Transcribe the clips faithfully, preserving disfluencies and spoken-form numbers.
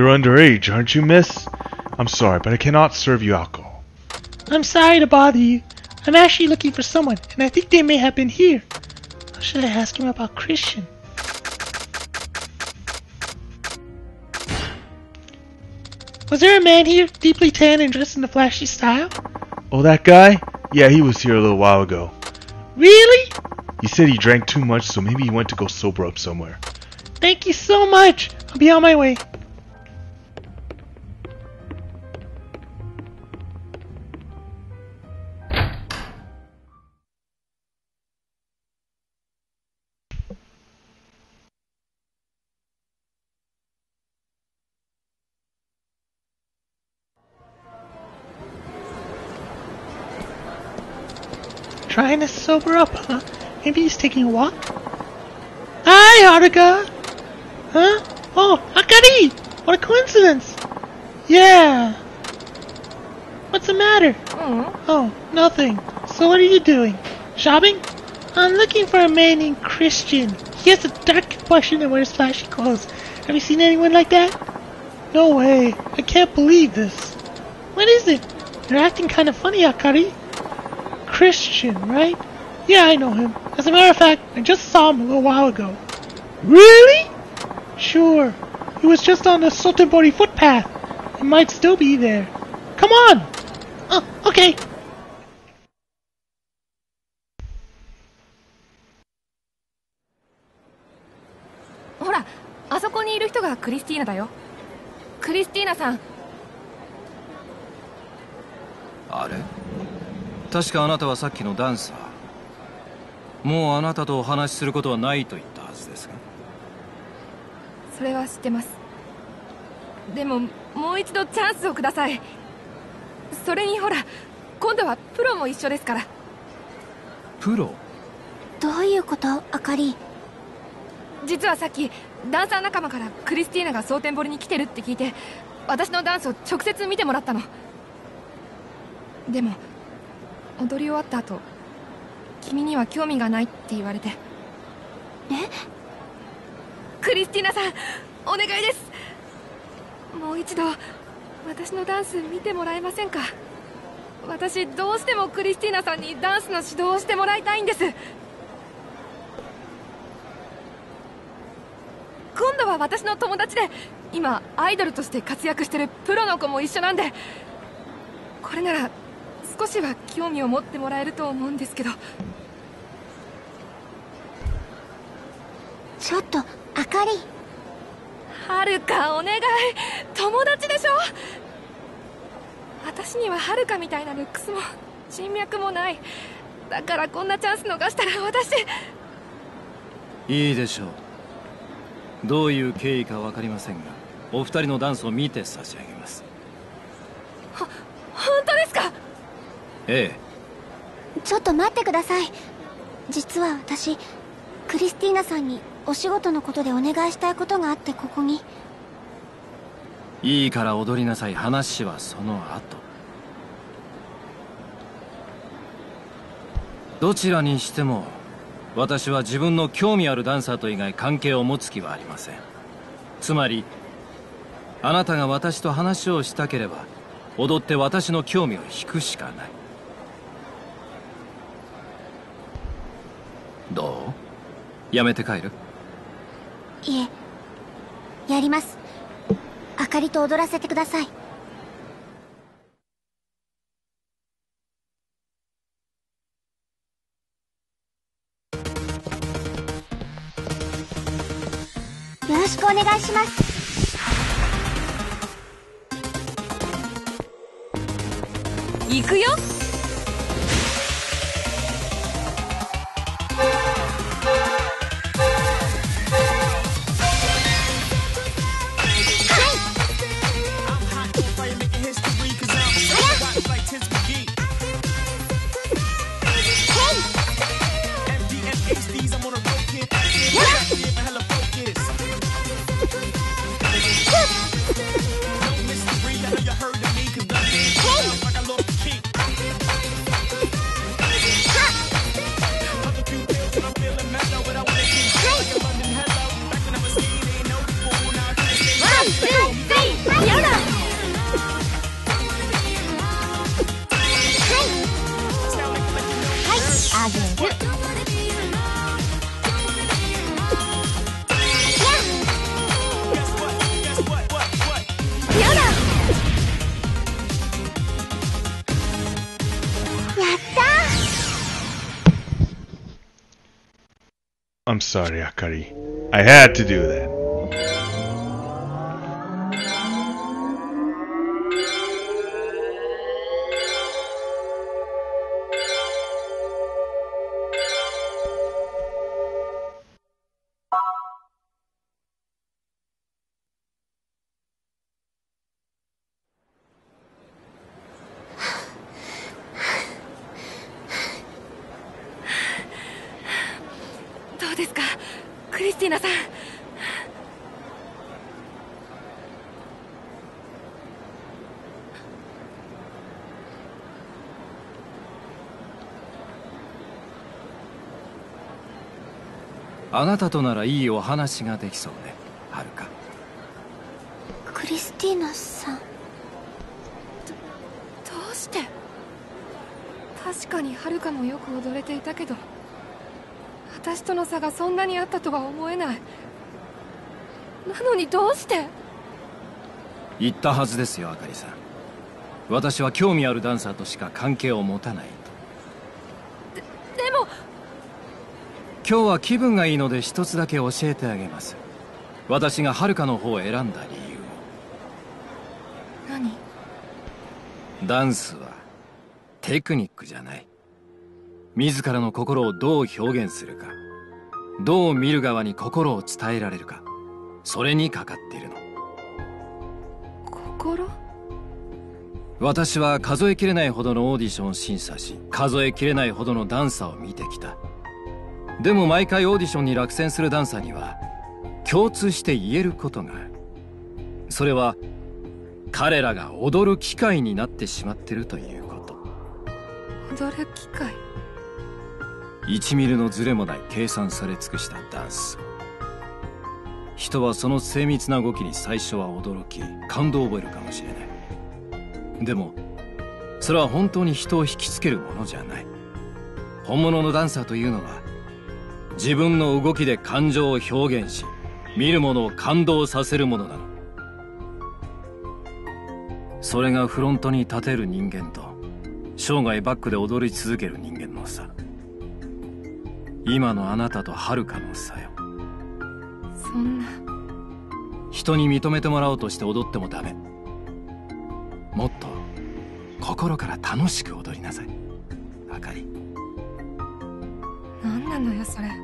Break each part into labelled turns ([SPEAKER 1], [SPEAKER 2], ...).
[SPEAKER 1] You're underage, aren't you, miss? I'm sorry, but I cannot serve you alcohol.
[SPEAKER 2] I'm sorry to bother you. I'm actually looking for someone, and I think they may have been here. Or should I ask him about Christian? Was there a man here, deeply tan and dressed in a flashy style?
[SPEAKER 1] Oh, that guy? Yeah, he was here a little while ago.
[SPEAKER 2] Really?
[SPEAKER 1] He said he drank too much, so maybe he went to go sober up somewhere.
[SPEAKER 2] Thank you so much. I'll be on my way. Trying to sober up, huh? Maybe he's taking a walk? Hi, Haruka! Huh? Oh, Akari! What a coincidence! Yeah! What's the matter?
[SPEAKER 3] Mm.
[SPEAKER 2] Oh, nothing. So what are you doing? Shopping? I'm looking for a man named Christian. He has a dark complexion and wears flashy clothes. Have you seen anyone like that? No way. I can't believe this. What is it? You're acting kind of funny, Akari. Christian, right? Yeah, I know him. As a matter of fact, I just saw him a little while ago. Really? Sure. He was just on the Sotenbori footpath. He might still be there. Come on! Oh, okay.
[SPEAKER 3] Hora, あそこにいる人がクリスティーナだよ。クリスティーナさん。
[SPEAKER 4] あれ？確かあなたはさっきのダンサー。もうあなたとお話しすることはないと言ったはずですが。
[SPEAKER 3] それは知ってます。でももう一度チャンスをください。それにほら、今度はプロも一緒ですから。
[SPEAKER 4] プロ？
[SPEAKER 5] どういうこと、あかり？
[SPEAKER 3] 実はさっきダンサー仲間からクリスティーナが蒼天堀に来てるって聞いて、私のダンスを直接見てもらったの。でも踊り終わった後、君には興味がないって言われて。
[SPEAKER 5] え？
[SPEAKER 3] クリスティーナさん、お願いです。もう一度私のダンス見てもらえませんか？私どうしてもクリスティーナさんにダンスの指導をしてもらいたいんです。今度は私の友達で今アイドルとして活躍してるプロの子も一緒なんで、これなら少しは興味を持ってもらえると思うんですけど。
[SPEAKER 5] ちょっと、あかり。
[SPEAKER 3] はるか、お願い。友達でしょ。私にははるかみたいなルックスも人脈もない。だからこんなチャンス逃したら私。
[SPEAKER 4] いいでしょう。どういう経緯か分かりませんが、お二人のダンスを見て差し上げます。
[SPEAKER 3] は、本当ですか？
[SPEAKER 4] え
[SPEAKER 5] え。ちょっと待ってください。実は私、クリスティーナさんにお仕事のことでお願いしたいことがあってここに。
[SPEAKER 4] いいから踊りなさい。話はその後。どちらにしても私は自分の興味あるダンサーと以外関係を持つ気はありません。つまりあなたが私と話をしたければ踊って私の興味を引くしかない。どう？やめて帰る？
[SPEAKER 5] いえ、やります。あかりと踊らせてください。よろしくお願いします。
[SPEAKER 3] 行くよ。
[SPEAKER 1] I'm sorry, Akari. I had to do that.
[SPEAKER 4] あなたとならいいお話ができそうね、はるか。
[SPEAKER 5] クリスティーナさん。ど、
[SPEAKER 3] どうして？確かにはるかもよく踊れていたけど、私との差がそんなにあったとは思えない。なのにどうして？
[SPEAKER 4] 言ったはずですよ、あかりさん。私は興味あるダンサーとしか関係を持たないと。
[SPEAKER 3] で、でも
[SPEAKER 4] 今日は気分がいいので一つだけ教えてあげます。私がはるかの方を選んだ理由を。
[SPEAKER 3] 何？
[SPEAKER 4] ダンスはテクニックじゃない。自らの心をどう表現するか、どう見る側に心を伝えられるか、それにかかっているの。
[SPEAKER 3] 心？
[SPEAKER 4] 私は数えきれないほどのオーディションを審査し、数えきれないほどのダンサーを見てきた。でも毎回オーディションに落選するダンサーには共通して言えることがある。それは彼らが踊る機会になってしまっているということ。
[SPEAKER 3] 踊る機会？
[SPEAKER 4] いちミリのズレもない計算され尽くしたダンス。人はその精密な動きに最初は驚き感動を覚えるかもしれない。でもそれは本当に人を引きつけるものじゃない。本物のダンサーというのは自分の動きで感情を表現し、見る者を感動させるものなの。それがフロントに立てる人間と生涯バックで踊り続ける人間の差。今のあなたとはるかの差よ。
[SPEAKER 3] そんな。
[SPEAKER 4] 人に認めてもらおうとして踊ってもダメ。もっと心から楽しく踊りなさい、あかり。
[SPEAKER 3] 何なのよそれ。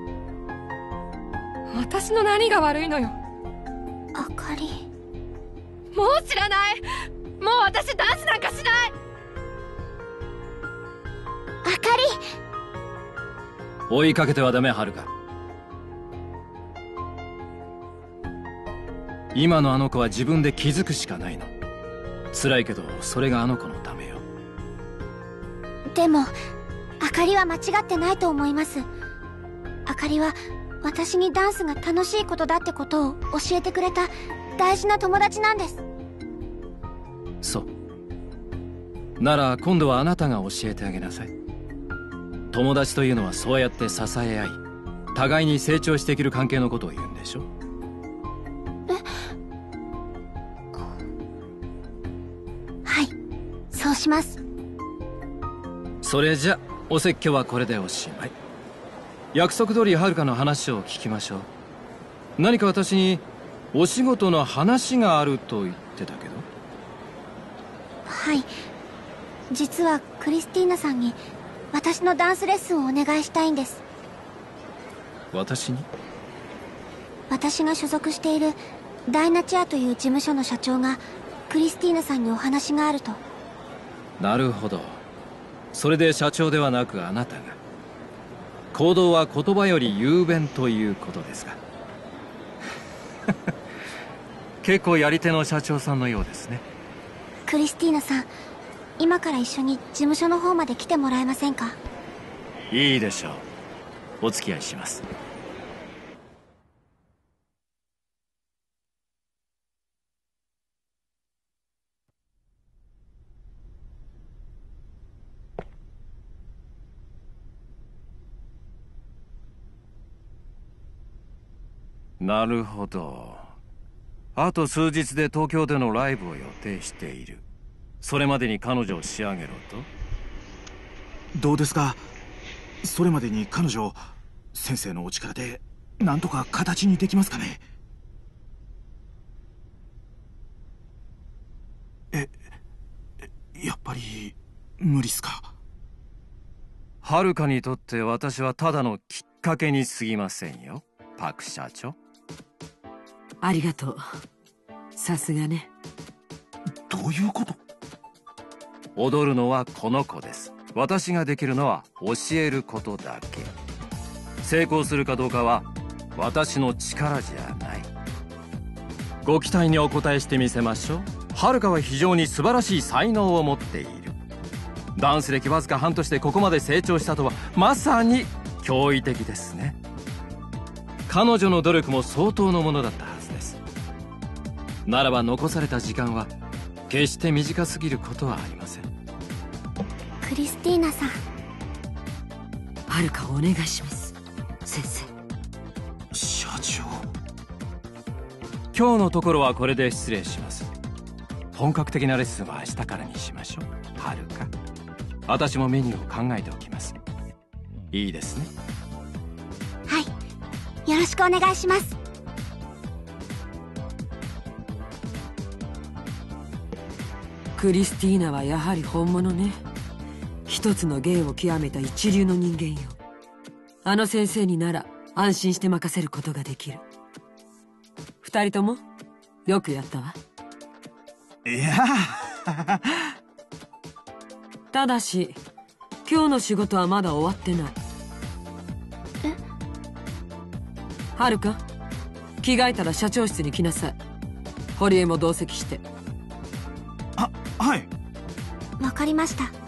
[SPEAKER 3] 私の何が悪いのよ。
[SPEAKER 5] あかり。
[SPEAKER 3] もう知らない。もう私ダンスなんかしない。
[SPEAKER 5] あかり。
[SPEAKER 4] 追いかけてはダメ、はるか。今のあの子は自分で気づくしかないの。辛いけどそれがあの子のためよ。
[SPEAKER 5] でもあかりは間違ってないと思います。あかりは私にダンスが楽しいことだってことを教えてくれた大事な友達なんです。
[SPEAKER 4] そうなら今度はあなたが教えてあげなさい。友達というのはそうやって支え合い、互いに成長していける関係のことを言うんでしょ。
[SPEAKER 5] え？はい、そうします。
[SPEAKER 4] それじゃお説教はこれでおしまい。約束通りはるかの話を聞きましょう。何か私にお仕事の話があると言ってたけど。
[SPEAKER 5] はい、実はクリスティーナさんに私のダンスレッスンをお願いしたいんです。
[SPEAKER 4] 私に？
[SPEAKER 5] 私が所属しているダイナチアという事務所の社長がクリスティーナさんにお話があると。
[SPEAKER 4] なるほど。それで社長ではなくあなたが。行動は言葉より雄弁ということですか。結構やり手の社長さんのようですね。
[SPEAKER 5] クリスティーナさん、今から一緒に事務所の方まで来てもらえませんか？
[SPEAKER 4] いいでしょう。お付き合いします。なるほど。あと数日で東京でのライブを予定している。それまでに彼女を仕上げろと。
[SPEAKER 6] どうですか？それまでに彼女を先生のお力でなんとか形にできますかね。え、やっぱり無理っすか。
[SPEAKER 4] はるかにとって私はただのきっかけに過ぎませんよ、パク社長。
[SPEAKER 7] ありがとう。さすがね。
[SPEAKER 6] どういうこと？
[SPEAKER 4] 踊るのはこの子です。私ができるのは教えることだけ。成功するかどうかは私の力じゃない。ご期待にお応えしてみせましょう。はるかは非常に素晴らしい才能を持っている。ダンス歴わずか半年でここまで成長したとはまさに驚異的ですね。彼女の努力も相当のものだったはずです。ならば残された時間は決して短すぎることはありません。
[SPEAKER 5] クリスティーナさん、
[SPEAKER 7] はるかお願いします、先生。
[SPEAKER 6] 社長。
[SPEAKER 4] 今日のところはこれで失礼します。本格的なレッスンは明日からにしましょう。はるか、私もメニューを考えておきます。いいですね。
[SPEAKER 5] はい、よろしくお願いします。
[SPEAKER 7] クリスティーナはやはり本物ね。一つの芸を極めた一流の人間よ。あの先生になら安心して任せることができる。二人ともよくやったわ。
[SPEAKER 6] いや
[SPEAKER 7] ただし今日の仕事はまだ終わってない。
[SPEAKER 5] え？
[SPEAKER 7] はるか、着替えたら社長室に来なさい。堀江も同席して。
[SPEAKER 6] あ、はい。
[SPEAKER 5] わかりました。